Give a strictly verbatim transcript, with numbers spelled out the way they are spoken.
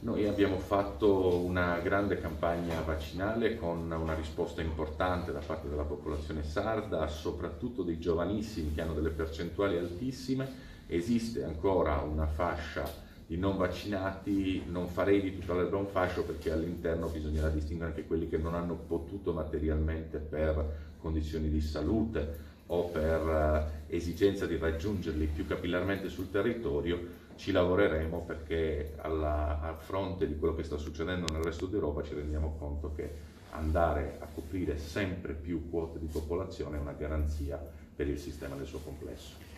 Noi abbiamo fatto una grande campagna vaccinale con una risposta importante da parte della popolazione sarda, soprattutto dei giovanissimi che hanno delle percentuali altissime. Esiste ancora una fascia di non vaccinati, non farei di tutta l'erba un fascio perché all'interno bisognerà distinguere anche quelli che non hanno potuto materialmente per condizioni di salute o per eh, esigenza di raggiungerli più capillarmente sul territorio. Ci lavoreremo perché alla, a fronte di quello che sta succedendo nel resto d'Europa ci rendiamo conto che andare a coprire sempre più quote di popolazione è una garanzia per il sistema nel suo complesso.